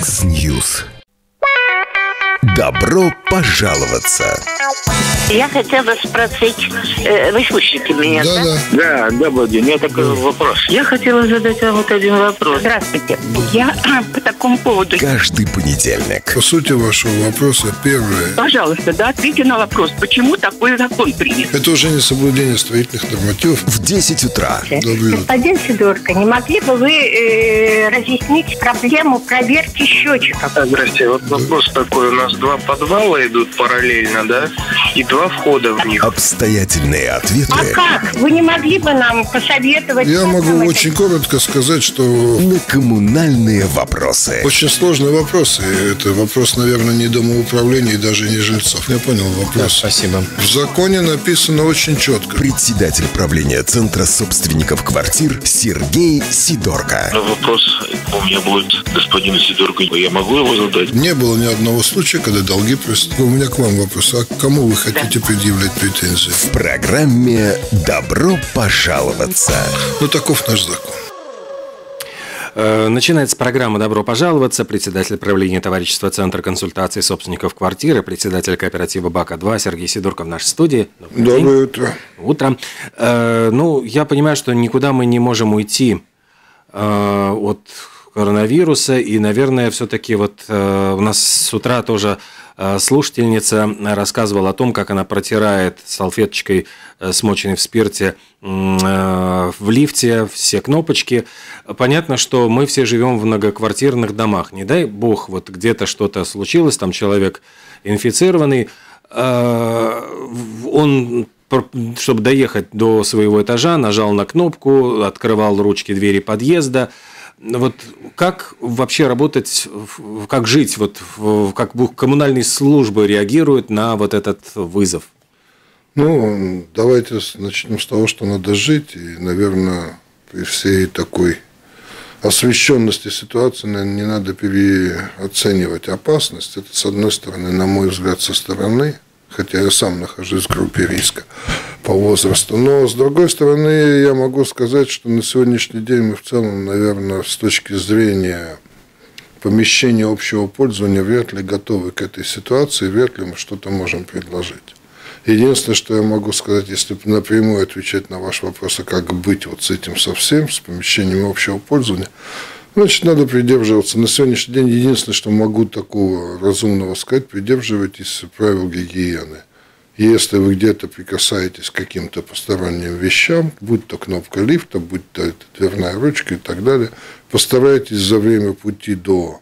Яндекс.Ньюс. Добро пожаловаться! Я хотела спросить, вы слышите меня, да? Да, Владимир, у меня такой вопрос. Я хотела задать вам вот один вопрос. Здравствуйте. Я по такому поводу. Каждый понедельник. По сути вашего вопроса, первое. Пожалуйста, ответьте на вопрос, почему такой закон принят? Это уже не соблюдение строительных нормативов. В 10 утра. Доброе утро. Господин Сидорко, не могли бы вы разъяснить проблему проверки счетчиков? Здрасте, вот вопрос такой. У нас 2 подвала идут параллельно, да? И 2 входа в них. Обстоятельные ответы А как? Вы не могли бы нам посоветовать? Я могу очень коротко сказать, что на коммунальные вопросы. очень сложные вопросы. Это вопрос, наверное, не домоуправления и даже не жильцов. Я понял вопрос. Да, спасибо. В законе написано очень четко. Председатель правления Центра собственников квартир Сергей Сидорко. Вопрос у меня будет господину Сидорко. Я могу его задать? Не было ни одного случая, когда долги просто. У меня к вам вопрос. А к кому вы хотите предъявлять претензии? В программе «Добро пожаловаться». Ну, таков наш закон. Начинается программа «Добро пожаловаться». Председатель правления товарищества Центра консультации собственников квартиры, председатель кооператива БАКа-2 Сергей Сидорко в нашей студии. Доброе утро. Утро. Я понимаю, что никуда мы не можем уйти от коронавируса. И, наверное, все-таки у нас с утра тоже слушательница рассказывала о том, как она протирает салфеточкой, смоченной в спирте, в лифте все кнопочки. Понятно, что мы все живем в многоквартирных домах. Не дай бог, где-то что-то случилось, там человек инфицированный, он, чтобы доехать до своего этажа, нажал на кнопку, открывал ручки двери подъезда. Как вообще работать, как жить, как коммунальные службы реагируют на этот вызов? Давайте начнем с того, что надо жить. И, наверное, при всей такой освещенности ситуации не надо переоценивать опасность. Это, с одной стороны, на мой взгляд, со стороны, хотя я сам нахожусь в группе риска по возрасту. Но, с другой стороны, я могу сказать, что на сегодняшний день мы в целом, наверное, с точки зрения помещения общего пользования вряд ли готовы к этой ситуации, вряд ли мы что-то можем предложить. Единственное, что я могу сказать, если напрямую отвечать на ваш вопрос, а как быть с этим совсем, с помещением общего пользования, значит, надо придерживаться. На сегодняшний день единственное, что могу такого разумного сказать, придерживайтесь правил гигиены. Если вы где-то прикасаетесь к каким-то посторонним вещам, будь то кнопка лифта, будь то дверная ручка и так далее, постарайтесь за время пути до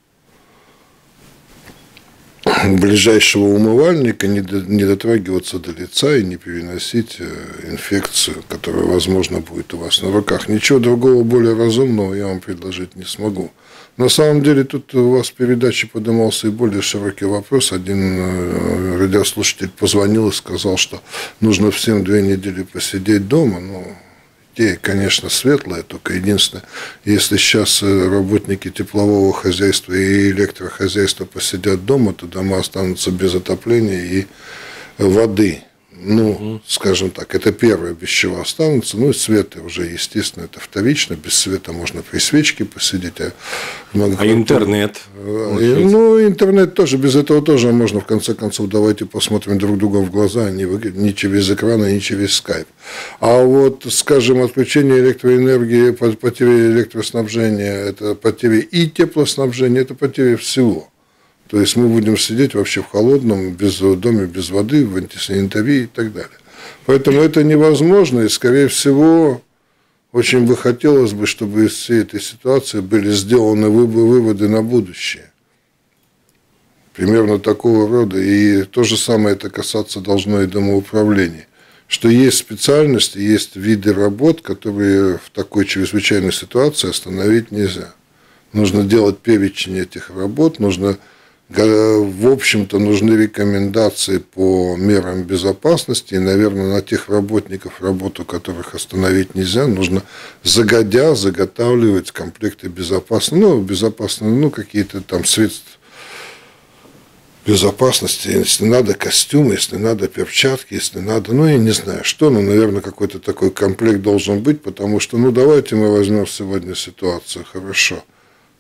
ближайшего умывальника не дотрагиваться до лица и не переносить инфекцию, которая, возможно, будет у вас на руках. Ничего другого более разумного я вам предложить не смогу. На самом деле, тут у вас в передаче поднимался и более широкий вопрос. Один радиослушатель позвонил и сказал, что нужно всем 2 недели посидеть дома. Идея, конечно, светлая, только единственное, если сейчас работники теплового хозяйства и электрохозяйства посидят дома, то дома останутся без отопления и воды. Скажем так, это первое, без чего останутся. Свет уже, естественно, это вторично. Без света можно при свечке посидеть. А интернет? Интернет тоже. Без этого тоже можно, в конце концов, давайте посмотрим друг другу в глаза, не через экран, не через скайп. А скажем, отключение электроэнергии, потеря электроснабжения, это потеря и теплоснабжения, это потеря всего. То есть мы будем сидеть вообще в холодном, доме без воды, в антисанитарии и так далее. Поэтому это невозможно, и, скорее всего, очень бы хотелось бы, чтобы из всей этой ситуации были сделаны выводы на будущее. Примерно такого рода. И то же самое это касаться должно и домоуправления. Что есть специальности, есть виды работ, которые в такой чрезвычайной ситуации остановить нельзя. Нужно делать перечень этих работ, в общем-то, нужны рекомендации по мерам безопасности, и, наверное, на тех работников, работу которых остановить нельзя, нужно загодя заготавливать комплекты безопасности, какие-то там средства безопасности, если надо костюмы, если надо перчатки, если надо, я не знаю что, наверное, какой-то такой комплект должен быть, потому что, давайте мы возьмем сегодня ситуацию, хорошо.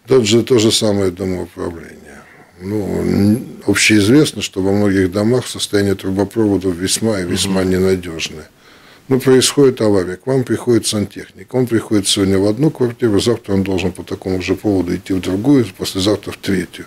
То же самое домоуправление. Ну, общеизвестно, что во многих домах состояние трубопроводов весьма и весьма ненадежное. Ну, происходит авария, к вам приходит сантехник. Он приходит сегодня в одну квартиру, завтра он должен по такому же поводу идти в другую, послезавтра в третью.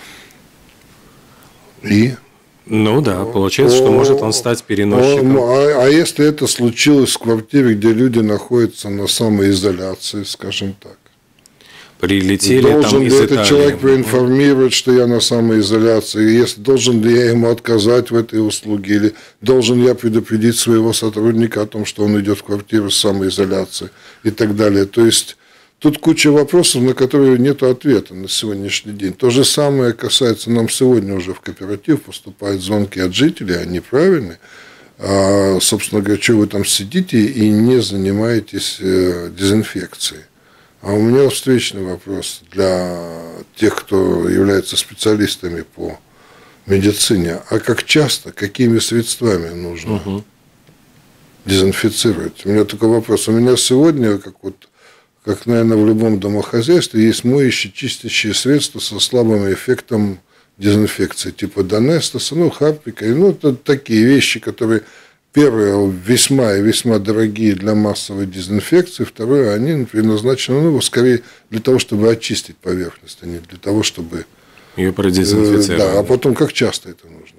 И? Ну да, получается, что может он стать переносчиком. А если это случилось в квартире, где люди находятся на самоизоляции, скажем так? Прилетели должен там из ли Италии. этот человек проинформировать, что я на самоизоляции? Если должен ли я ему отказать в этой услуге? Или должен я предупредить своего сотрудника о том, что он идет в квартиру с самоизоляцией и так далее? То есть тут куча вопросов, на которые нет ответа на сегодняшний день. То же самое касается нам сегодня уже в кооператив поступают звонки от жителей, они правильные. А, собственно говоря, что вы там сидите и не занимаетесь дезинфекцией? А у меня встречный вопрос для тех, кто является специалистами по медицине. А как часто, какими средствами нужно дезинфицировать? У меня такой вопрос. У меня сегодня, как, наверное, в любом домохозяйстве, есть моющие, чистящие средства со слабым эффектом дезинфекции, типа Доместоса, Харпика. Ну, это такие вещи, которые... Первое, весьма и весьма дорогие для массовой дезинфекции. Второе, они предназначены, скорее для того, чтобы очистить поверхность, а не для того, чтобы... Ее продезинфицировать. Да, а потом, как часто это нужно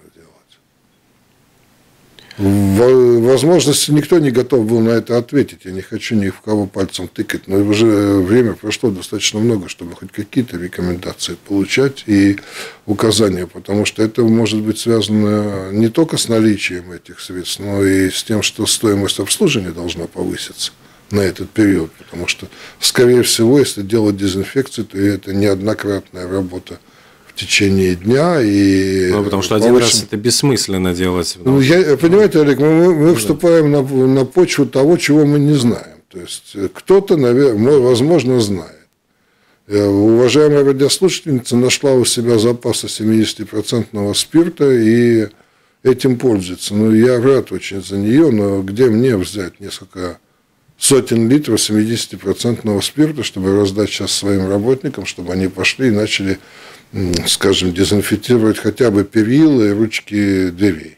делать? Возможности никто не готов был на это ответить. Я не хочу ни в кого пальцем тыкать, но уже время прошло достаточно много, чтобы хоть какие-то рекомендации получать и указания, потому что это может быть связано не только с наличием этих средств, но и с тем, что стоимость обслуживания должна повыситься на этот период, потому что, скорее всего, если делать дезинфекцию, то это неоднократная работа в течение дня. И потому что один раз это бессмысленно делать. Ну, понимаете, Олег, мы вступаем на почву того, чего мы не знаем. То есть кто-то, возможно, знает. Уважаемая радиослушательница нашла у себя запасы 70% спирта и этим пользуется. Ну, я рад очень за нее, но где мне взять несколько сотен литров 70% спирта, чтобы раздать сейчас своим работникам, чтобы они пошли и начали, скажем, дезинфицировать хотя бы перила и ручки дверей.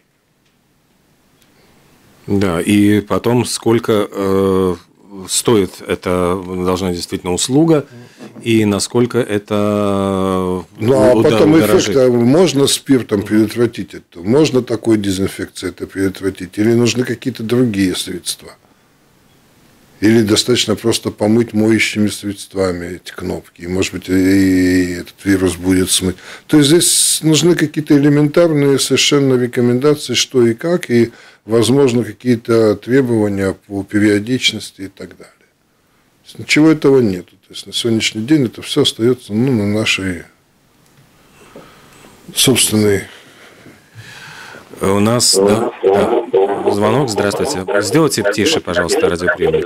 Да, и потом сколько стоит эта должна действительно услуга, и насколько это потом эффект, можно спиртом предотвратить это, можно такой дезинфекцией это предотвратить, или нужны какие-то другие средства? Или достаточно просто помыть моющими средствами эти кнопки. И, может быть, и этот вирус будет смыть. То есть здесь нужны какие-то элементарные совершенно рекомендации, что и как, и, возможно, какие-то требования по периодичности и так далее. Ничего этого нет. То есть на сегодняшний день это все остается на нашей собственной. У нас звонок. Здравствуйте. Сделайте тише, пожалуйста, радиоприемник.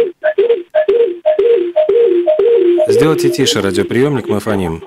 Сделайте тише радиоприемник, мы фоним.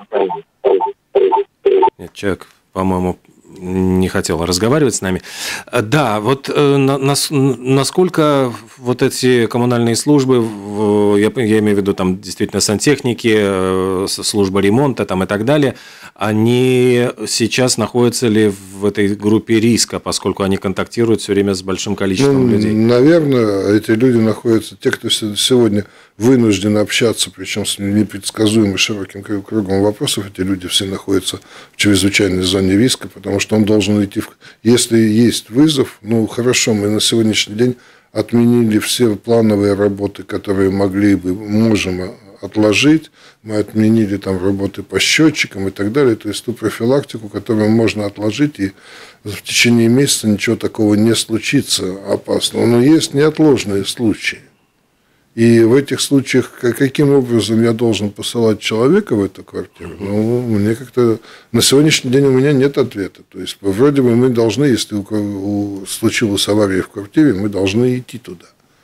Нет, человек, по-моему, не хотел разговаривать с нами. Да, вот насколько вот эти коммунальные службы, я имею в виду там действительно сантехники, служба ремонта там и так далее, они сейчас находятся ли в этой группе риска, поскольку они контактируют все время с большим количеством людей? Наверное, эти люди находятся, те, кто сегодня вынужден общаться, причем с непредсказуемым широким кругом вопросов, эти люди все находятся в чрезвычайной зоне риска, потому что он должен идти, если есть вызов, хорошо, мы на сегодняшний день отменили все плановые работы, которые можем отложить, мы отменили там работы по счетчикам и так далее, то есть ту профилактику, которую можно отложить, и в течение месяца ничего такого не случится опасного, но есть неотложные случаи. И в этих случаях, каким образом я должен посылать человека в эту квартиру, мне как-то на сегодняшний день у меня нет ответа. То есть, вроде бы мы должны, если случилась авария в квартире, мы должны идти туда.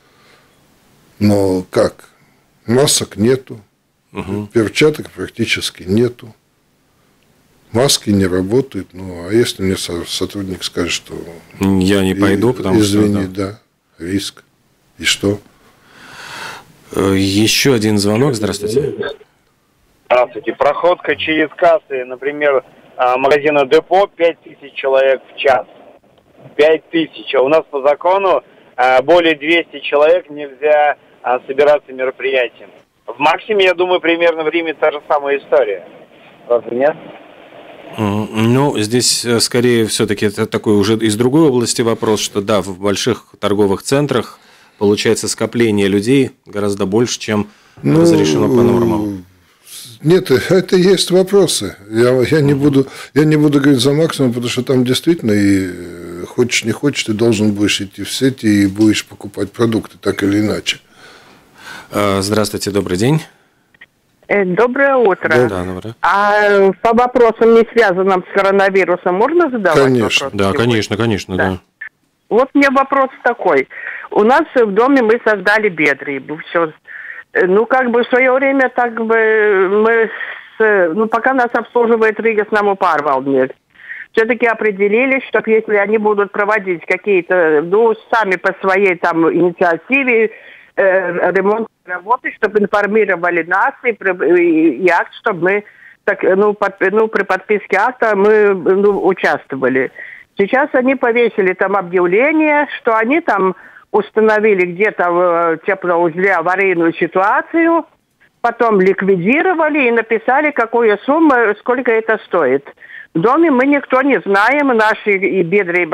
Но как? Масок нету, перчаток практически нету, маски не работают. А если мне сотрудник скажет, что... Я не пойду, потому что... Извини, да, риск. И что? Еще один звонок. Здравствуйте. Здравствуйте. Проходка через кассы, например, магазина Депо 5000 человек в час. 5000. А у нас по закону более 200 человек нельзя собираться мероприятием. В Максиме, я думаю, примерно в Риме та же самая история. Разве нет? Ну, здесь скорее все-таки это такой уже из другой области вопрос, что да, в больших торговых центрах получается скопление людей гораздо больше, чем разрешено по нормам. Нет, это есть вопросы. Я не буду говорить за Максимум, потому что там действительно и хочешь не хочешь, ты должен будешь идти в сети и будешь покупать продукты, так или иначе. Здравствуйте, добрый день. Доброе утро. Да, доброе. А по вопросам, не связанным с коронавирусом, можно задавать Конечно. вопросы? Да, конечно, да. Вот у меня вопрос такой. У нас в доме мы создали бедрибу. Все. Ну, как бы в свое время, так бы мы, пока нас обслуживает Рига с нами парвалдник, все-таки определились, что если они будут проводить какие-то, сами по своей там инициативе, ремонтные работы, чтобы информировали нас и акт, чтобы мы при подписке акта мы участвовали. Сейчас они повесили там объявление, что они там установили где-то в теплоузле аварийную ситуацию, потом ликвидировали и написали, какую сумму, сколько это стоит. В доме мы никто не знаем, наши и бедры,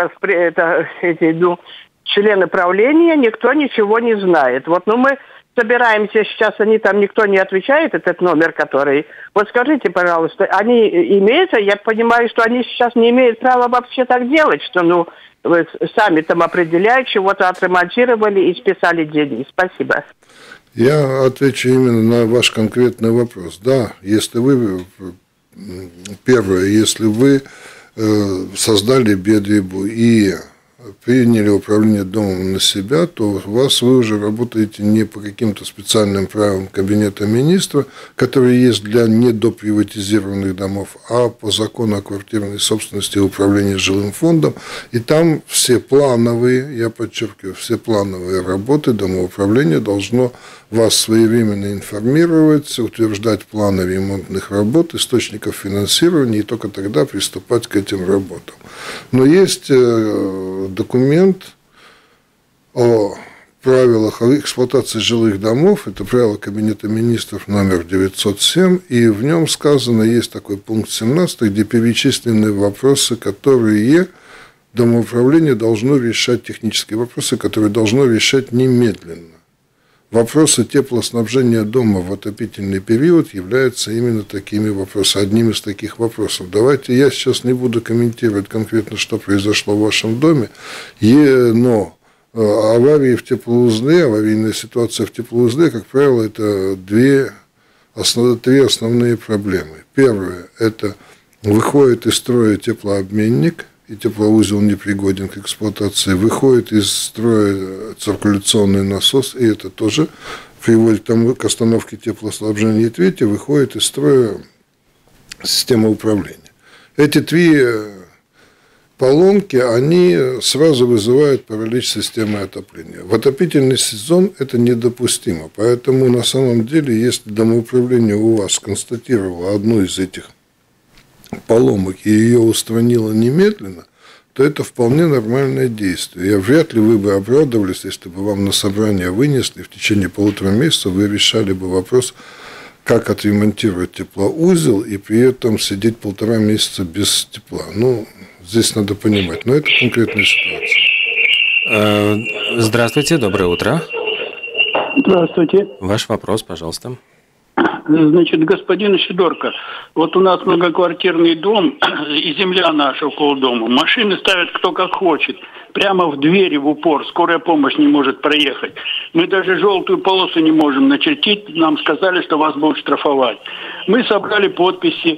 члены правления, никто ничего не знает. Вот, мы собираемся сейчас, они там, никто не отвечает, этот номер, который... Вот скажите, пожалуйста, они имеют, я понимаю, что они сейчас не имеют права вообще так делать, что, вы сами там определяют, чего-то отремонтировали и списали деньги. Спасибо. Я отвечу именно на ваш конкретный вопрос. Да, если вы... Первое, если вы создали бедрибу и приняли управление домом на себя, то вы уже работаете не по каким-то специальным правилам Кабинета министров, которые есть для недоприватизированных домов, а по закону о квартирной собственности и управлении жилым фондом. И там все плановые, я подчеркиваю, все плановые работы домоуправления должно вас своевременно информировать, утверждать планы ремонтных работ, источников финансирования, и только тогда приступать к этим работам. Но есть документ о правилах эксплуатации жилых домов, это правило Кабинета министров номер 907, и в нем сказано, есть такой пункт 17, где перечислены вопросы, которые домоуправление должно решать, технические вопросы, которые должно решать немедленно. Вопросы теплоснабжения дома в отопительный период являются именно такими вопросами, одним из таких вопросов. Давайте, я сейчас не буду комментировать конкретно, что произошло в вашем доме, но аварии в теплоузле, аварийная ситуация в теплоузле, как правило, это три основные проблемы. Первое – это выходит из строя теплообменник, и теплоузел непригоден к эксплуатации, выходит из строя циркуляционный насос, и это тоже приводит к остановке теплоснабжения. И третье, выходит из строя система управления. Эти три поломки, они сразу вызывают паралич системы отопления. В отопительный сезон это недопустимо, поэтому на самом деле, если домоуправление у вас констатировало одну из этих поломок и ее устранила немедленно, то это вполне нормальное действие. Вряд ли вы бы обрадовались, если бы вам на собрание вынесли, в течение 1,5 месяца вы решали бы вопрос, как отремонтировать теплоузел и при этом сидеть 1,5 месяца без тепла. Здесь надо понимать, но это конкретная ситуация. Здравствуйте, доброе утро. Здравствуйте. Ваш вопрос, пожалуйста. Значит, господин Сидорко, вот у нас многоквартирный дом, и земля наша около дома. Машины ставят кто как хочет. Прямо в двери в упор. Скорая помощь не может проехать. Мы даже желтую полосу не можем начертить. Нам сказали, что вас будут штрафовать. Мы собрали подписи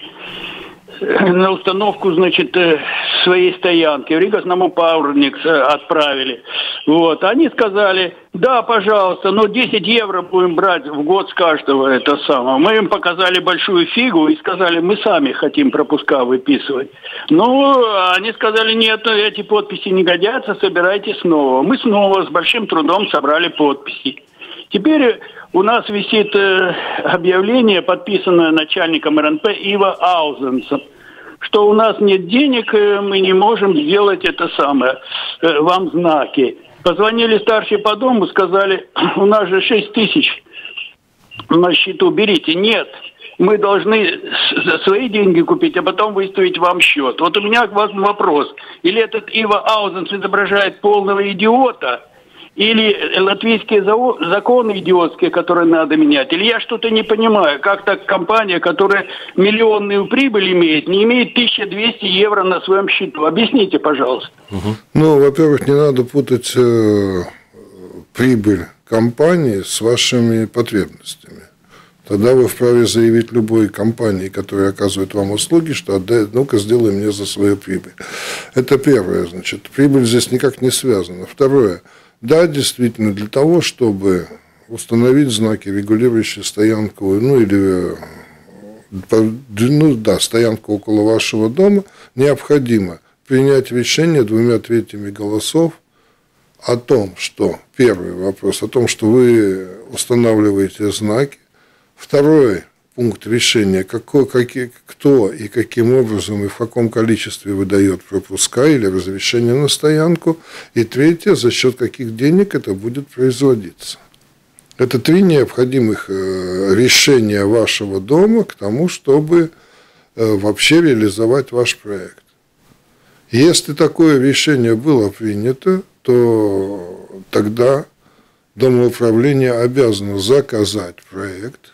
на установку, значит, своей стоянки. В Ригас-Наму Пауэрникс отправили. Они сказали, да, пожалуйста, но 10 евро будем брать в год с каждого это самого. Мы им показали большую фигу и сказали, мы сами хотим пропуска выписывать. Они сказали, нет, эти подписи не годятся, собирайте снова. Мы снова с большим трудом собрали подписи. Теперь у нас висит объявление, подписанное начальником РНП Ива Аузенсом, что у нас нет денег, мы не можем сделать это самое, вам знаки. Позвонили старшие по дому, сказали, у нас же 6 тысяч на счету, берите. Нет, мы должны за свои деньги купить, а потом выставить вам счет. Вот у меня к вам вопрос. Или этот Ива Аузенс изображает полного идиота, или латвийские законы идиотские, которые надо менять. Или я что-то не понимаю, как так компания, которая миллионную прибыль имеет, не имеет 1200 евро на своем счету. Объясните, пожалуйста. Ну, во-первых, не надо путать прибыль компании с вашими потребностями. Тогда вы вправе заявить любой компании, которая оказывает вам услуги, что ну-ка сделай мне за свою прибыль. Это первое, значит. Прибыль здесь никак не связана. Второе. Да, действительно, для того, чтобы установить знаки, регулирующие стоянку, стоянку около вашего дома, необходимо принять решение 2/3 голосов о том, что, первый вопрос, о том, что вы устанавливаете знаки. Второй пункт решения, кто и каким образом и в каком количестве выдает пропуска или разрешение на стоянку. И третье, за счет каких денег это будет производиться. Это 3 необходимых решения вашего дома к тому, чтобы вообще реализовать ваш проект. Если такое решение было принято, то тогда домоуправление обязано заказать проект,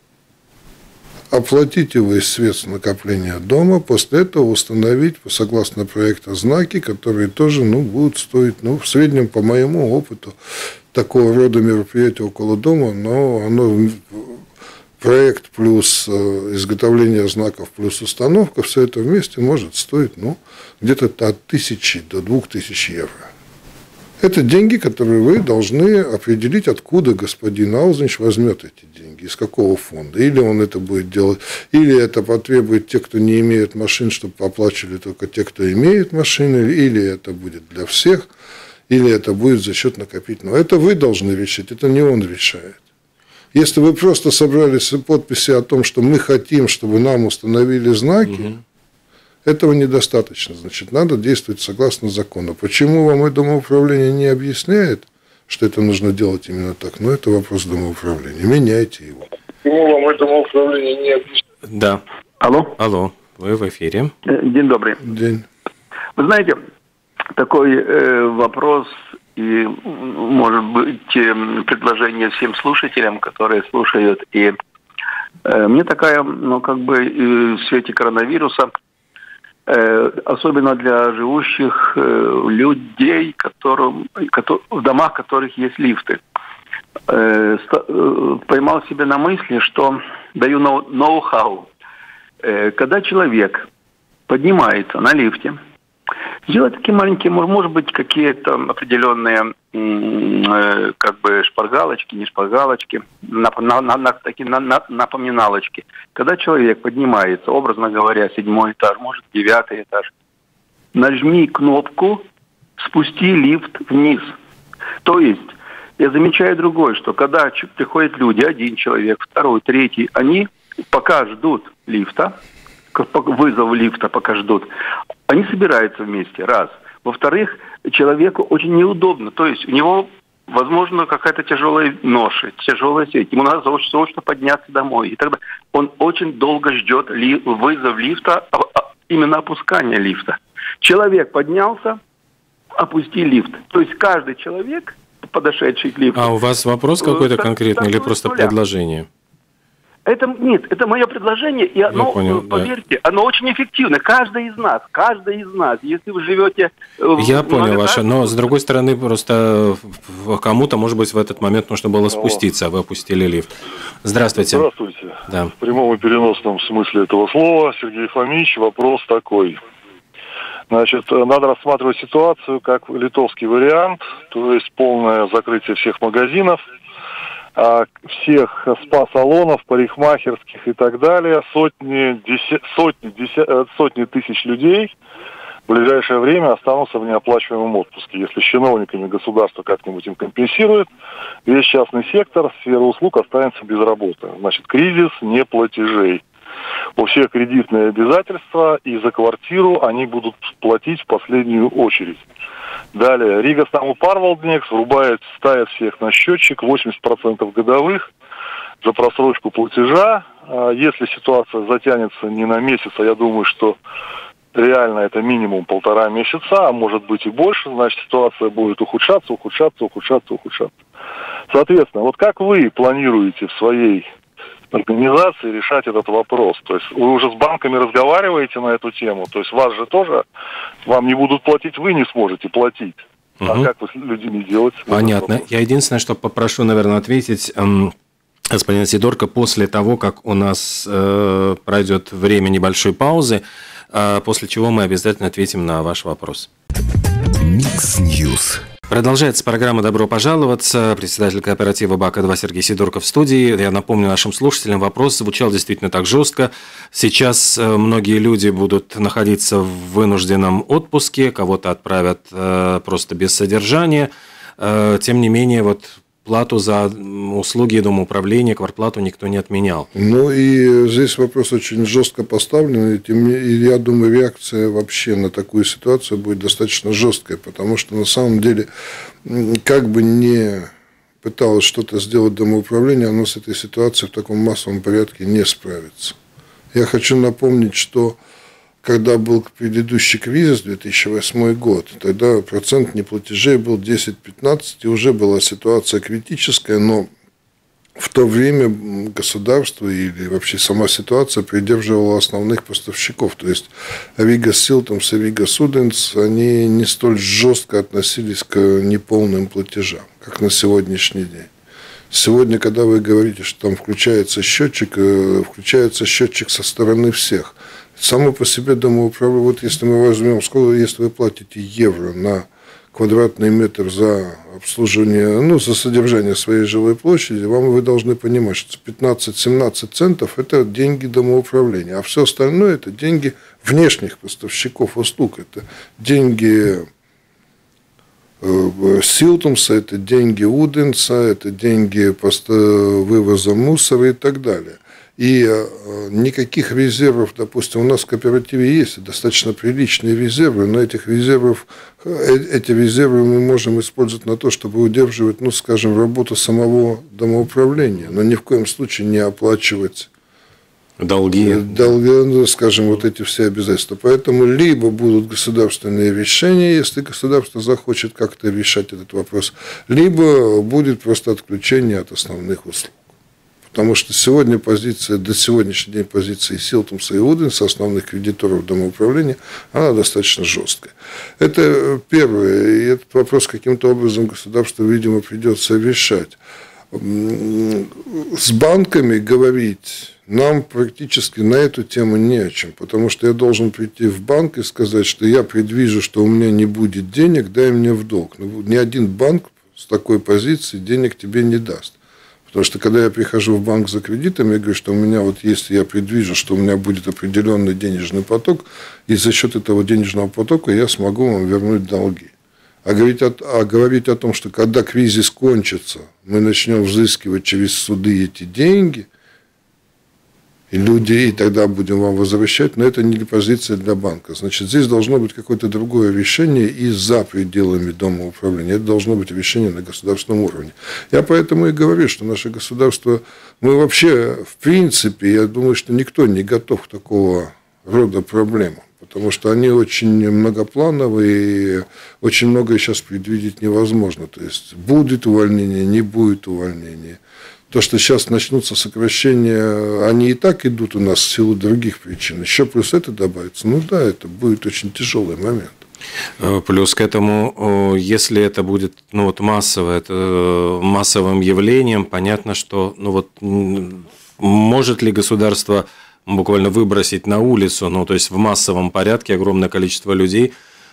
оплатить его из средств накопления дома, после этого установить, согласно проекту, знаки, которые тоже будут стоить, в среднем, по моему опыту, такого рода мероприятия около дома, но проект плюс изготовление знаков плюс установка, все это вместе может стоить где-то от 1000 до 2000 евро. Это деньги, которые вы должны определить, откуда господин Аузенч возьмет эти деньги, из какого фонда. Или он это будет делать, или это потребует те, кто не имеет машин, чтобы оплачивали только те, кто имеет машины, или это будет для всех, или это будет за счет накопительного. Это вы должны решить, это не он решает. Если вы просто собрали подписи о том, что мы хотим, чтобы нам установили знаки, этого недостаточно. Значит, надо действовать согласно закону. Почему вам это домоуправление не объясняет, что это нужно делать именно так? Это вопрос домоуправления. Меняйте его. Почему вам это домоуправление не объясняет? Да. Алло, вы в эфире. День добрый. День. Вы знаете, такой вопрос и, может быть, предложение всем слушателям, которые слушают. И мне такая, в свете коронавируса, особенно для живущих людей, в домах, в которых есть лифты. Поймал себя на мысли, что даю ноу-хау. Когда человек поднимается на лифте, делать такие маленькие, может быть, какие-то определенные шпаргалочки, не шпаргалочки, такие напоминалочки. Когда человек поднимается, образно говоря, 7-й этаж, может, 9-й этаж, нажми кнопку «Спусти лифт вниз». То есть, я замечаю другое, что когда приходят люди, 1 человек, 2, 3, они пока ждут лифта, вызов лифта пока ждут, они собираются вместе, раз. Во-вторых, человеку очень неудобно, то есть у него, возможно, какая-то тяжелая ноша, тяжелая сеть, ему надо срочно подняться домой, и тогда он очень долго ждет вызов лифта, именно опускание лифта. Человек поднялся, опусти лифт. То есть каждый человек, подошедший к лифту... А у вас вопрос какой-то конкретный или просто предложение? Это мое предложение, и оно, поверьте, оно очень эффективно. Каждый из нас, если вы живете... Я понял ваше, но с другой стороны, просто кому-то, может быть, в этот момент нужно было спуститься, а вы опустили лифт. Здравствуйте. Здравствуйте. Да. В прямом и переносном смысле этого слова, Сергей Фомич, вопрос такой. Значит, надо рассматривать ситуацию как литовский вариант, то есть полное закрытие всех магазинов, всех спа-салонов, парикмахерских и так далее, сотни тысяч людей в ближайшее время останутся в неоплачиваемом отпуске. Если с чиновниками государство как-нибудь им компенсирует, весь частный сектор, сфера услуг останется без работы. Значит, кризис неплатежей. У всех кредитные обязательства, и за квартиру они будут платить в последнюю очередь. Далее, Рига Стану Парвалднекс ставит всех на счетчик 80% годовых за просрочку платежа. Если ситуация затянется не на месяц, а я думаю, что реально это минимум 1,5 месяца, а может быть и больше, значит ситуация будет ухудшаться. Соответственно, вот как вы планируете в своей организации решать этот вопрос? То есть вы уже с банками разговариваете на эту тему? То есть вас же тоже, вам не будут платить, вы не сможете платить. А как вы с людьми делать? Понятно. Я единственное, что попрошу, наверное, ответить господина Сидорко после того, как у нас пройдет время небольшой паузы, после чего мы обязательно ответим на ваш вопрос. Микс Ньюс. Продолжается программа «Добро пожаловаться». Председатель кооператива БАКа-2 Сергей Сидорко в студии. Я напомню нашим слушателям, вопрос звучал действительно так жестко. Сейчас многие люди будут находиться в вынужденном отпуске, кого-то отправят просто без содержания. Тем не менее, вот плату за услуги домоуправления, квартплату никто не отменял. Ну и здесь вопрос очень жестко поставлен, и я думаю, реакция вообще на такую ситуацию будет достаточно жесткая, потому что на самом деле, как бы ни пыталось что-то сделать домоуправление, оно с этой ситуацией в таком массовом порядке не справится. Я хочу напомнить, что когда был предыдущий кризис, 2008 год, тогда процент неплатежей был 10-15, и уже была ситуация критическая, но в то время государство или вообще сама ситуация придерживала основных поставщиков. То есть Рига Силтумс и Рига Суденс, они не столь жестко относились к неполным платежам, как на сегодняшний день. Сегодня, когда вы говорите, что там включается счетчик со стороны всех. Само по себе домоуправление, вот если мы возьмем, если вы платите евро на квадратный метр за обслуживание, за содержание своей жилой площади, вы должны понимать, что 15-17 центов – это деньги домоуправления, а все остальное – это деньги внешних поставщиков услуг, это деньги Силтумса, это деньги Уденса, это деньги вывоза мусора и так далее. И никаких резервов, допустим, у нас в кооперативе есть достаточно приличные резервы, но эти резервы мы можем использовать на то, чтобы удерживать, работу самого домоуправления, но ни в коем случае не оплачивать долги, вот эти все обязательства. Поэтому либо будут государственные решения, если государство захочет как-то решать этот вопрос, либо будет просто отключение от основных услуг. Потому что до сегодняшнего дня позиция Силтумса и Уденса, основных кредиторов домоуправления, она достаточно жесткая. Это первое. И этот вопрос каким-то образом государству, видимо, придется решать. С банками говорить нам практически на эту тему не о чем. Потому что я должен прийти в банк и сказать, что я предвижу, что у меня не будет денег, дай мне в долг. Но ни один банк с такой позиции денег тебе не даст. Потому что, когда я прихожу в банк за кредитом, я говорю, что у меня если я предвижу, что у меня будет определенный денежный поток, и за счет этого денежного потока я смогу вам вернуть долги. А говорить о том, что когда кризис кончится, мы начнем взыскивать через суды эти деньги, и тогда будем вам возвращать, но это не позиция для банка. Значит, здесь должно быть какое-то другое решение и за пределами домоуправления. Это должно быть решение на государственном уровне. Я поэтому и говорю, что наше государство, мы вообще, в принципе, я думаю, что никто не готов к такого рода проблемам, потому что они очень многоплановые, и очень многое сейчас предвидеть невозможно. То есть, будет увольнение, не будет увольнения. То, что сейчас начнутся сокращения, они и так идут у нас в силу других причин. Еще плюс это добавится. Это будет очень тяжелый момент. Плюс к этому, если это будет массовым явлением, понятно, что может ли государство буквально выбросить на улицу, то есть в массовом порядке огромное количество людей,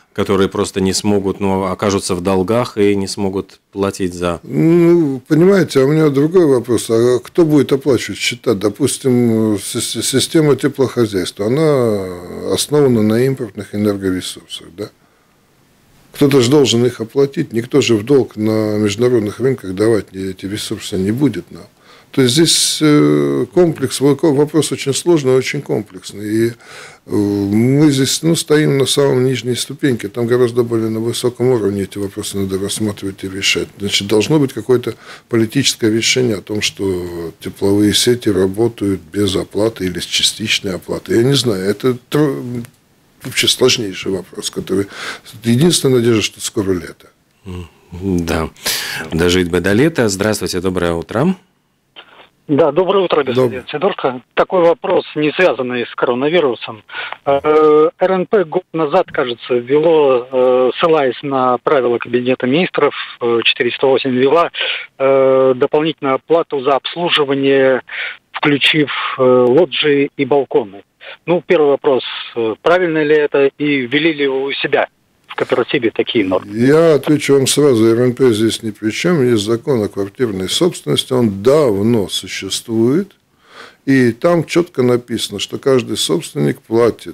которые просто не смогут, окажутся в долгах и не смогут платить за... Ну, понимаете, а у меня другой вопрос. А кто будет оплачивать счета? Допустим, система теплохозяйства, она основана на импортных энергоресурсах, да? Кто-то же должен их оплатить. Никто же в долг на международных рынках давать эти ресурсы не будет нам. То есть здесь вопрос очень сложный, очень комплексный. И мы здесь стоим на самом нижней ступеньке. Там гораздо более на высоком уровне эти вопросы надо рассматривать и решать. Значит, должно быть какое-то политическое решение о том, что тепловые сети работают без оплаты или с частичной оплатой. Я не знаю, это вообще сложнейший вопрос, который... Единственная надежда, что скоро лето. Да. Дожить бы до лета. Здравствуйте, доброе утро. Да, доброе утро, господин Сидорко. Такой вопрос, не связанный с коронавирусом. РНП год назад, кажется, ввело, ссылаясь на правила Кабинета министров, 408 ввела дополнительную оплату за обслуживание, включив лоджии и балконы. Ну, первый вопрос, правильно ли это и ввели ли вы у себя в кооперативе такие нормы? Я отвечу вам сразу, РНП здесь ни при чем. Есть закон о квартирной собственности, он давно существует, и там четко написано, что каждый собственник платит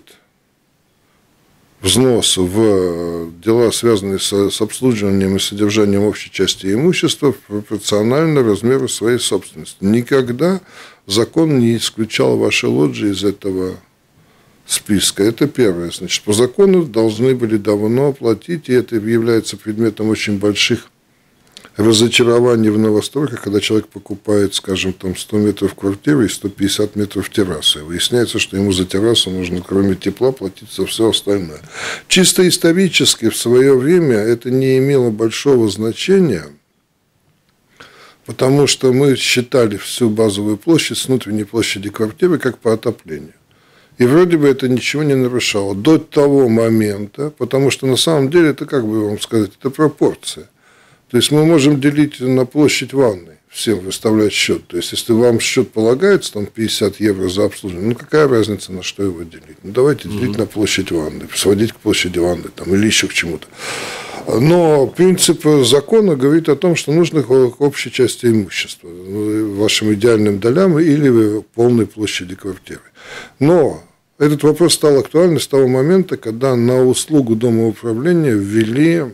взнос в дела, связанные с обслуживанием и содержанием общей части имущества, пропорционально размеру своей собственности. Никогда закон не исключал ваши лоджии из этого списка. Это первое. Значит, по закону должны были давно оплатить, и это является предметом очень больших разочарований в новостройках, когда человек покупает, скажем, там 100 метров квартиры и 150 метров террасы. Выясняется, что ему за террасу нужно, кроме тепла, платить за все остальное. Чисто исторически в свое время это не имело большого значения, потому что мы считали всю базовую площадь с внутренней площади квартиры как по отоплению. И вроде бы это ничего не нарушало до того момента, потому что на самом деле это, как бы вам сказать, это пропорция. То есть мы можем делить на площадь ванной, всем выставлять счет. То есть если вам счет полагается, там 50 евро за обслуживание, ну какая разница, на что его делить? Ну давайте делить на площадь ванны, сводить к площади ванны там, или еще к чему-то. Но принцип закона говорит о том, что нужно к общей части имущества, вашим идеальным долям или полной площади квартиры. Но этот вопрос стал актуальным с того момента, когда на услугу домоуправления ввели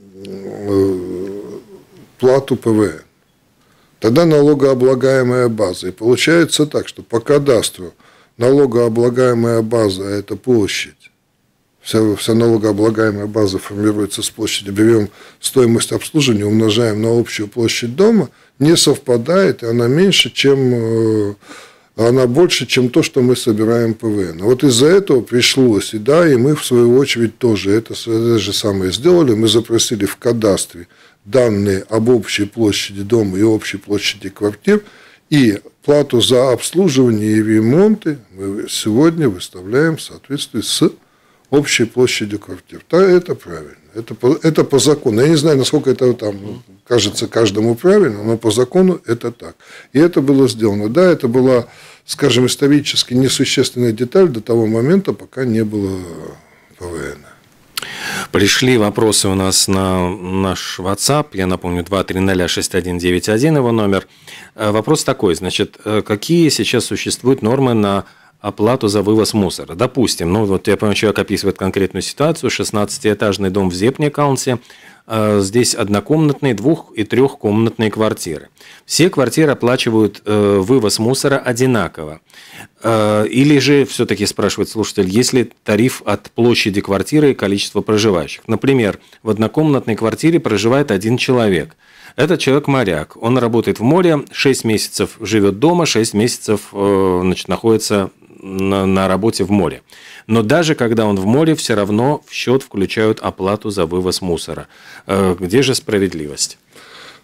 плату ПВН. Тогда налогооблагаемая база. И получается так, что по кадастру налогооблагаемая база – это площадь. Вся налогооблагаемая база формируется с площади. Берем стоимость обслуживания, умножаем на общую площадь дома, не совпадает, и она больше, чем то, что мы собираем ПВН. А вот из-за этого пришлось, и мы в свою очередь тоже это же самое сделали, мы запросили в кадастре данные об общей площади дома и общей площади квартир, и плату за обслуживание и ремонты мы сегодня выставляем в соответствии с общей площадью квартир. Да, это правильно. Это по закону. Я не знаю, насколько это там кажется каждому правильно, но по закону это так. И это было сделано. Да, это была, скажем, исторически несущественная деталь до того момента, пока не было ПВН. Пришли вопросы у нас на наш WhatsApp, я напомню, 2306191 его номер. Вопрос такой, значит, какие сейчас существуют нормы на оплату за вывоз мусора? Допустим, я понимаю, человек описывает конкретную ситуацию, 16-этажный дом в Зепне-Каунсе, здесь однокомнатные, 2- и 3-комнатные квартиры. Все квартиры оплачивают вывоз мусора одинаково. Или же, все-таки спрашивает слушатель, есть ли тариф от площади квартиры и количества проживающих? Например, в однокомнатной квартире проживает 1 человек. Этот человек моряк, он работает в море, 6 месяцев живет дома, 6 месяцев находится на работе в море. Но даже когда он в море, все равно в счет включают оплату за вывоз мусора. Где же справедливость?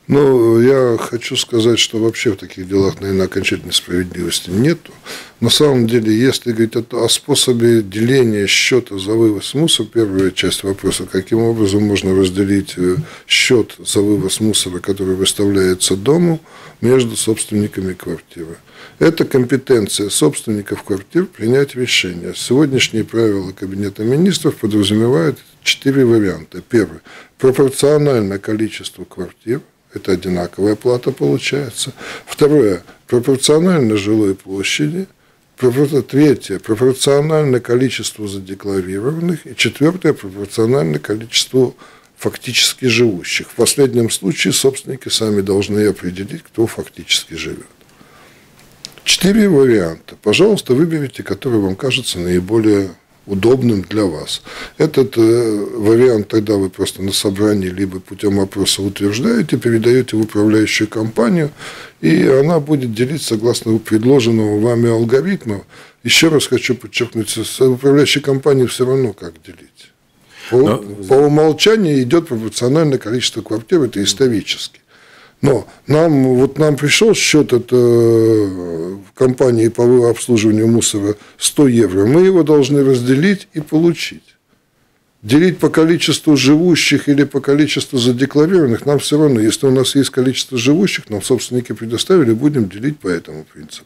Ну, я хочу сказать, что вообще в таких делах, наверное, окончательной справедливости нету. На самом деле, если говорить о способе деления счета за вывоз мусора, первая часть вопроса, каким образом можно разделить счет за вывоз мусора, который выставляется дому, между собственниками квартиры. Это компетенция собственников квартир принять решение. Сегодняшние правила Кабинета министров подразумевают 4 варианта. Первый. Пропорционально количеству квартир. Это одинаковая плата получается. Второе. Пропорционально жилой площади. Третье. Пропорционально количеству задекларированных. И четвертое. Пропорционально количеству фактически живущих. В последнем случае собственники сами должны определить, кто фактически живет. 4 варианта. Пожалуйста, выберите, который вам кажется наиболее удобным для вас. Этот вариант тогда вы просто на собрании либо путем опроса утверждаете, передаете в управляющую компанию, и она будет делить согласно предложенному вами алгоритму. Еще раз хочу подчеркнуть, с управляющей компанией все равно как делить. По умолчанию идет пропорциональное количество квартир, это исторически. Но нам пришел счет от компании по обслуживанию мусора 100 евро, мы его должны разделить и получить. Делить по количеству живущих или по количеству задекларированных нам все равно. Если у нас есть количество живущих, нам собственники предоставили, будем делить по этому принципу.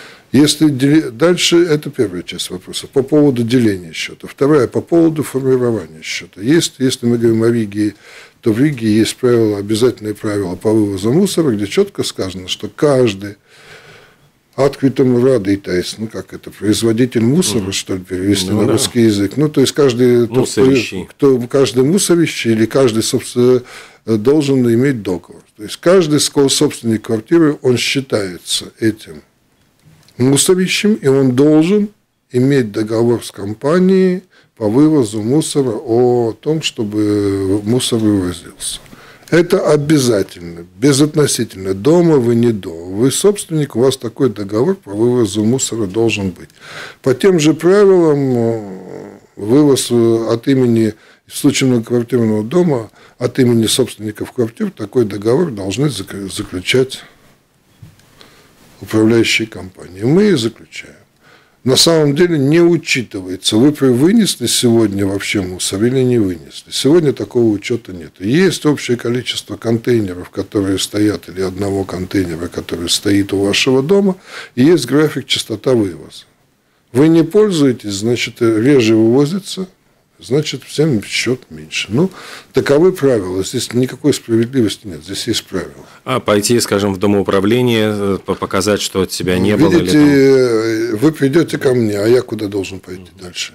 Дальше это первая часть вопроса по поводу деления счета. Вторая по поводу формирования счета. Если мы говорим о Риге, то в Риге есть обязательные правила по вывозу мусора, где четко сказано, что каждый открытым радойтайс, производитель мусора, что ли, перевести на русский язык, то есть каждый мусорящий или каждый, собственно, должен иметь договор. То есть каждый собственник квартиры, он считается этим мусорящим, и он должен иметь договор с компанией по вывозу мусора о том, чтобы мусор вывозился. Это обязательно, безотносительно, дома вы не дома. Вы собственник, у вас такой договор по вывозу мусора должен быть. По тем же правилам вывоз от имени в случае многоквартирного дома, от имени собственников квартир, такой договор должны заключать управляющие компании. Мы и заключаем. На самом деле не учитывается, вы вынесли сегодня вообще мусор или не вынесли. Сегодня такого учета нет. Есть общее количество контейнеров, которые стоят, или одного контейнера, который стоит у вашего дома, и есть график частота вывоза. Вы не пользуетесь, значит, реже вывозится, значит, всем счет меньше. Таковы правила. Здесь никакой справедливости нет. Здесь есть правила. А пойти, скажем, в домоуправление, показать, что от тебя не было? Видите, вы придете ко мне, а я куда должен пойти дальше?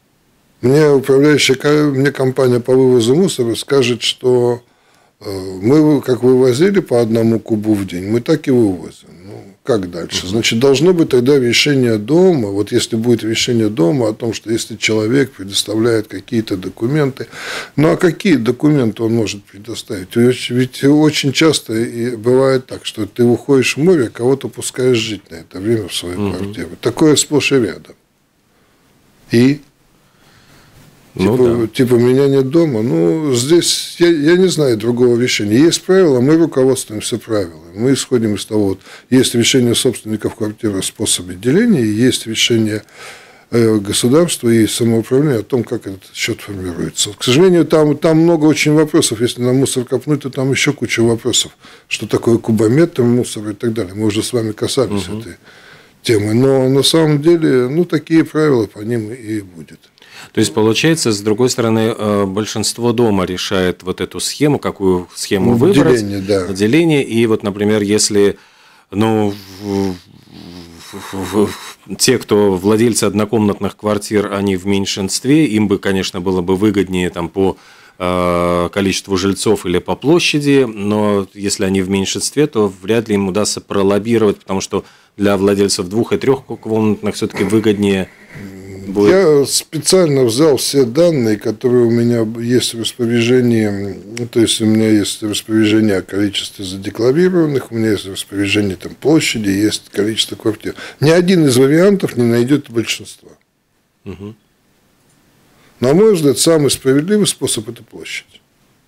Мне компания по вывозу мусора скажет, что мы, как вывозили по 1 кубу в день, мы так и вывозим. Как дальше? Значит, должно быть тогда решение дома. Вот если будет решение дома о том, что если человек предоставляет какие-то документы, а какие документы он может предоставить? Ведь очень часто и бывает так, что ты уходишь в море, кого-то пускаешь жить на это время в свою квартиру. Такое сплошь и рядом. И? Типа меня нет дома. Здесь я не знаю другого решения. Есть правила, мы руководствуемся правилами. Мы исходим из того, есть решение собственников квартиры о способе деления, есть решение государства и самоуправления о том, как этот счет формируется. К сожалению, там много очень вопросов. Если на мусор копнуть, то там еще куча вопросов. Что такое кубометр мусора и так далее. Мы уже с вами касались этой темы. Но на самом деле, такие правила по ним и будет. То есть, получается, с другой стороны, большинство дома решает вот эту схему, какую схему выбрать. Деление. И вот, например, если те, кто владельцы однокомнатных квартир, они в меньшинстве, им бы, конечно, было бы выгоднее по количеству жильцов или по площади, но если они в меньшинстве, то вряд ли им удастся пролоббировать, потому что для владельцев 2- и 3-комнатных все-таки выгоднее будет. Я специально взял все данные, которые у меня есть в распоряжении, то есть у меня есть распоряжение о количестве задекларированных, у меня есть распоряжение площади, есть количество квартир. Ни один из вариантов не найдет большинства. На мой взгляд, самый справедливый способ – это площадь.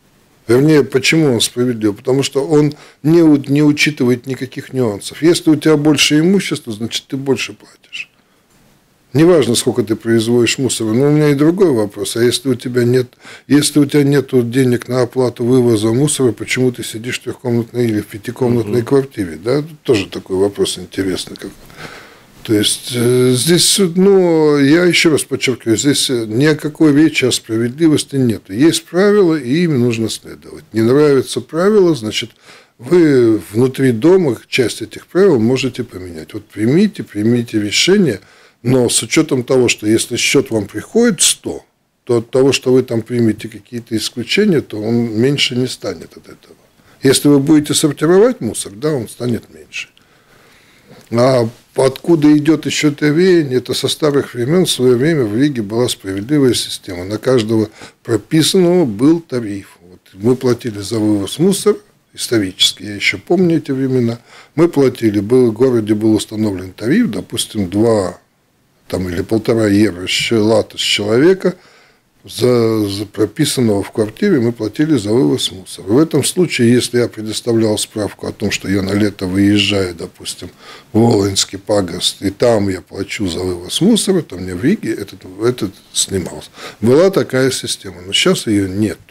Вернее, почему он справедлив? Потому что он не учитывает никаких нюансов. Если у тебя больше имущества, значит, ты больше платишь. Неважно, сколько ты производишь мусора. Но у меня и другой вопрос. А если у тебя нет денег на оплату вывоза мусора, почему ты сидишь в трехкомнатной или в пятикомнатной квартире? Да? Тоже такой вопрос интересный. То есть, здесь, я еще раз подчеркиваю, здесь ни о какой речи о справедливости нет. Есть правила, и ими нужно следовать. Не нравятся правила, значит, вы внутри дома часть этих правил можете поменять. Вот примите решение, но с учетом того, что если счет вам приходит 100, то от того, что вы там примете какие-то исключения, то он меньше не станет от этого. Если вы будете сортировать мусор, да, он станет меньше. А откуда идет еще это веяние? Это со старых времен. В свое время в Риге была справедливая система. На каждого прописанного был тариф. Вот мы платили за вывоз мусора, исторически, я еще помню эти времена. Мы платили, в городе был установлен тариф, допустим, 2 или 1,5 евро лата с человека. За прописанного в квартире мы платили за вывоз мусора. В этом случае, если я предоставлял справку о том, что я на лето выезжаю, допустим, в Волынский погост, и там я плачу за вывоз мусора, то мне в Риге этот снимался. Была такая система, но сейчас ее нет.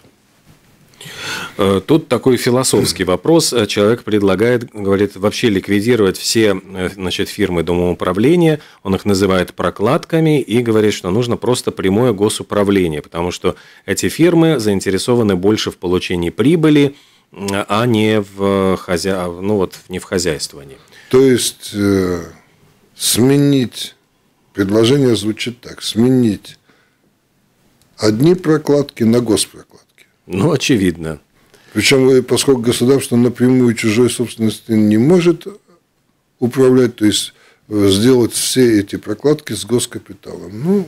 Тут такой философский вопрос. Человек предлагает, говорит, вообще ликвидировать все, фирмы домоуправления. Он их называет прокладками и говорит, что нужно просто прямое госуправление, потому что эти фирмы заинтересованы больше в получении прибыли, а не в хозяйствовании. То есть сменить, предложение звучит так: сменить одни прокладки на госпрокладки. Очевидно. Причем, поскольку государство напрямую чужой собственности не может управлять, то есть сделать все эти прокладки с госкапиталом.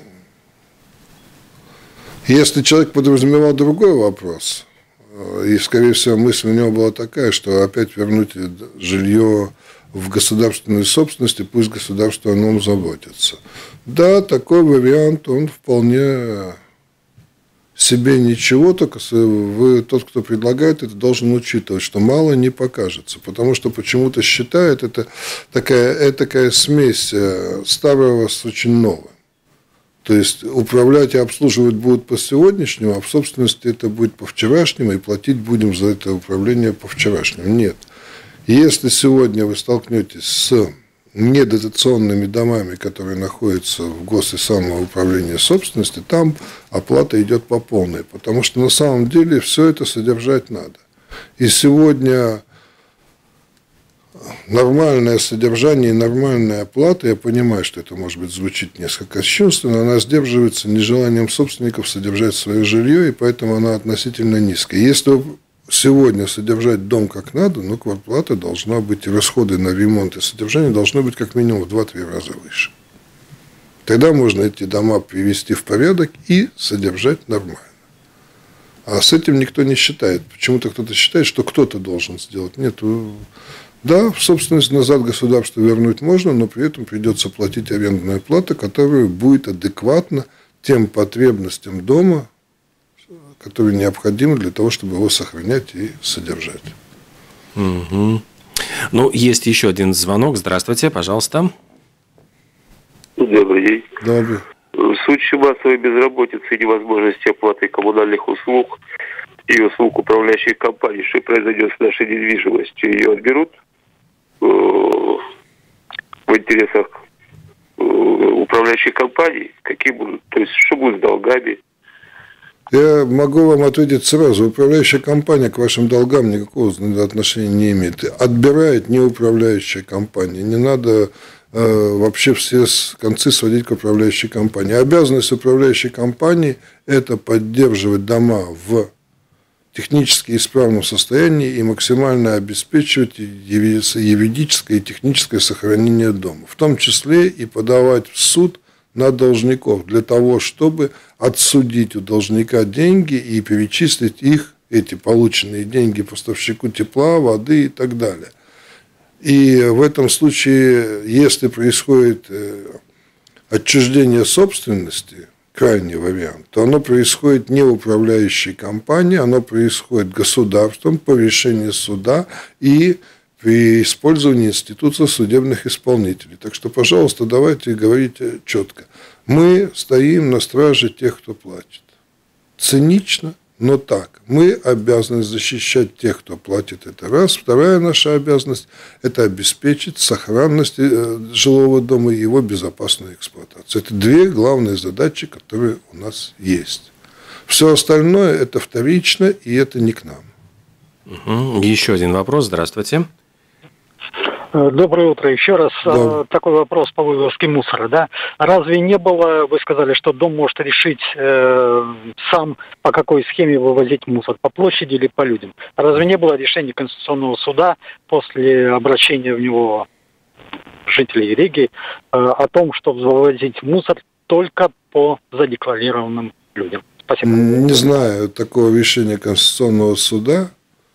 Если человек подразумевал другой вопрос, и, скорее всего, мысль у него была такая, что опять вернуть жилье в государственную собственность, и пусть государство о нем заботится. Да, такой вариант, он вполне себе ничего, только тот, кто предлагает, это должен учитывать, что мало не покажется, потому что почему-то считают, это такая смесь старого с очень новым. То есть управлять и обслуживать будут по сегодняшнему, а в собственности это будет по вчерашнему, и платить будем за это управление по вчерашнему. Нет. Если сегодня вы столкнетесь с недотационными домами, которые находятся в гос- и самоуправлении собственности, там оплата идет по полной, потому что на самом деле все это содержать надо. И сегодня нормальное содержание и нормальная оплата, я понимаю, что это, может быть, звучит несколько кощунственно, она сдерживается нежеланием собственников содержать свое жилье, и поэтому она относительно низкая. Если сегодня содержать дом как надо, квартплата должна быть, и расходы на ремонт и содержание должны быть как минимум в 2-3 раза выше. Тогда можно эти дома привести в порядок и содержать нормально. А с этим никто не считает. Почему-то кто-то считает, что кто-то должен сделать. Нет. Да, в собственность назад государству вернуть можно, но при этом придется платить арендную плату, которая будет адекватна тем потребностям дома, которые необходимы для того, чтобы его сохранять и содержать. Угу. Есть еще один звонок. Здравствуйте, пожалуйста. Добрый день. Добрый. В случае массовой безработицы и невозможности оплаты коммунальных услуг и услуг управляющих компаний, что произойдет с нашей недвижимостью? Ее отберут в интересах управляющих компаний? Какие будут? То есть, что будет с долгами? Я могу вам ответить сразу. Управляющая компания к вашим долгам никакого отношения не имеет. Отбирает не управляющая компания. Не надо вообще все концы сводить к управляющей компании. Обязанность управляющей компании – это поддерживать дома в технически исправном состоянии и максимально обеспечивать юридическое и техническое сохранение дома. В том числе и подавать в суд на должников для того, чтобы отсудить у должника деньги и перечислить их, эти полученные деньги, поставщику тепла, воды и так далее. И в этом случае, если происходит отчуждение собственности, крайний вариант, то оно происходит не управляющей компанией, оно происходит государством по решению суда и при использовании института судебных исполнителей. Так что, пожалуйста, давайте говорить четко. Мы стоим на страже тех, кто платит. Цинично, но так. Мы обязаны защищать тех, кто платит, это раз. Вторая наша обязанность – это обеспечить сохранность жилого дома и его безопасную эксплуатацию. Это две главные задачи, которые у нас есть. Все остальное – это вторично, и это не к нам. Еще один вопрос. Здравствуйте. Доброе утро. Еще раз такой вопрос по вывозке мусора. Да? Разве не было, вы сказали, что дом может решить сам, по какой схеме вывозить мусор, по площади или по людям? Разве не было решения Конституционного суда после обращения в него жителей Риги о том, что вывозить мусор только по задекларированным людям? Спасибо. Не знаю такого решения Конституционного суда.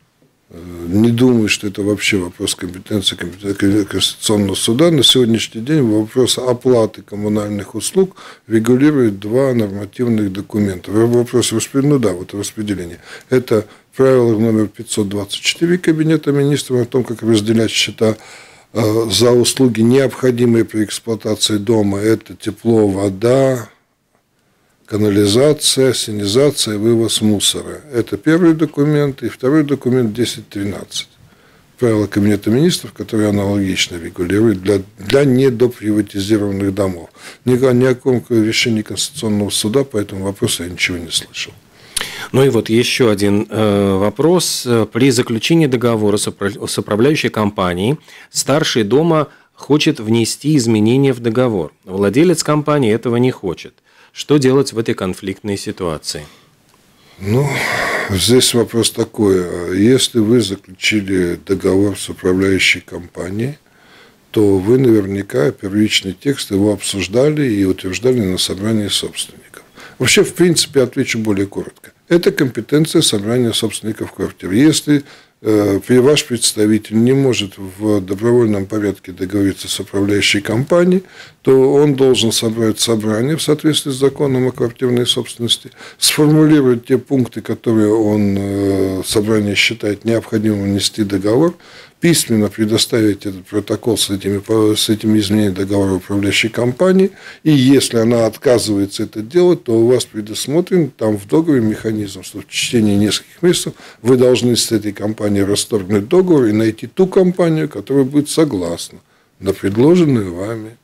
Не думаю, что это вообще вопрос компетенции Конституционного суда. На сегодняшний день вопрос оплаты коммунальных услуг регулирует два нормативных документа. Вопрос распределения. Это правило номер 524 Кабинета министров о том, как разделять счета за услуги, необходимые при эксплуатации дома. Это тепло, вода, канализация, ассенизация, вывоз мусора. Это первый документ. И второй документ 1013. Правила Кабинета министров, которые аналогично регулируют для недоприватизированных домов. Ни о каком решении Конституционного суда по этому вопросу я ничего не слышал. Ну и вот еще один вопрос. При заключении договора с управляющей компанией старший дома хочет внести изменения в договор. Владелец компании этого не хочет. Что делать в этой конфликтной ситуации? Ну, здесь вопрос такой. Если вы заключили договор с управляющей компанией, то вы наверняка первичный текст его обсуждали и утверждали на собрании собственников. Вообще, в принципе, отвечу более коротко. Это компетенция собрания собственников квартир. Если ваш представитель не может в добровольном порядке договориться с управляющей компанией, то он должен собрать собрание в соответствии с законом о квартирной собственности, сформулировать те пункты, которые он, собрание считает необходимым внести в договор, письменно предоставить этот протокол с этими изменениями договора управляющей компании, и если она отказывается это делать, то у вас предусмотрен там в договоре механизм, что в течение нескольких месяцев вы должны с этой компанией расторгнуть договор и найти ту компанию, которая будет согласна на предложенные вами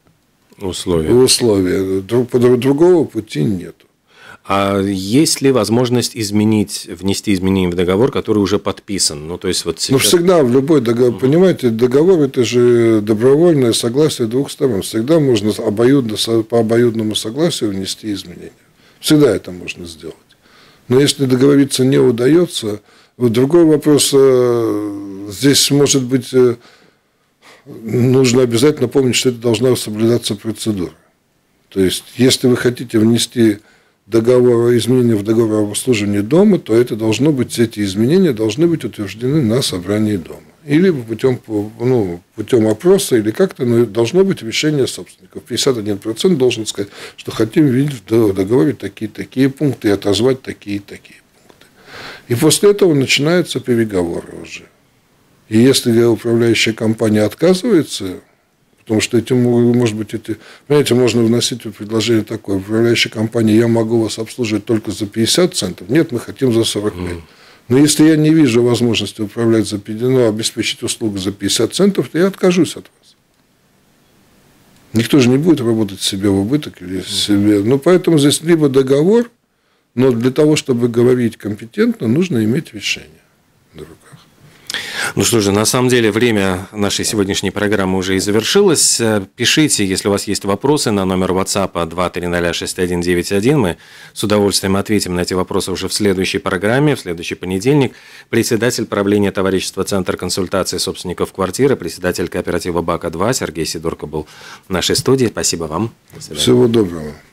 условия. Другого пути нет. А есть ли возможность внести изменения в договор, который уже подписан? Ну, то есть вот сейчас... всегда в любой договор, понимаете, договор – это же добровольное согласие двух сторон. Всегда можно по обоюдному согласию внести изменения. Всегда это можно сделать. Но если договориться не удается, другой вопрос, здесь может быть, нужно обязательно помнить, что это должна соблюдаться процедура. То есть, если вы хотите внести изменения в договор об обслуживании дома, то это эти изменения должны быть утверждены на собрании дома. Или путем опроса, или как-то, но должно быть решение собственников. 51% должен сказать, что хотим видеть в договоре такие пункты и отозвать такие пункты. И после этого начинаются переговоры уже. И если управляющая компания отказывается, потому что понимаете, можно вносить предложение такое: управляющая компания, я могу вас обслуживать только за 50 центов. Нет, мы хотим за 45. Но если я не вижу возможности управлять обеспечить услугу за 50 центов, то я откажусь от вас. Никто же не будет работать себе в убыток или себе. Поэтому здесь либо договор, но для того, чтобы говорить компетентно, нужно иметь решение на руках. Ну что же, на самом деле время нашей сегодняшней программы уже и завершилось. Пишите, если у вас есть вопросы, на номер WhatsApp 2306191. Мы с удовольствием ответим на эти вопросы уже в следующей программе, в следующий понедельник. Председатель правления товарищества «Центр консультации собственников квартиры», председатель кооператива БАКа-2 Сергей Сидорко был в нашей студии. Спасибо вам. Всего доброго.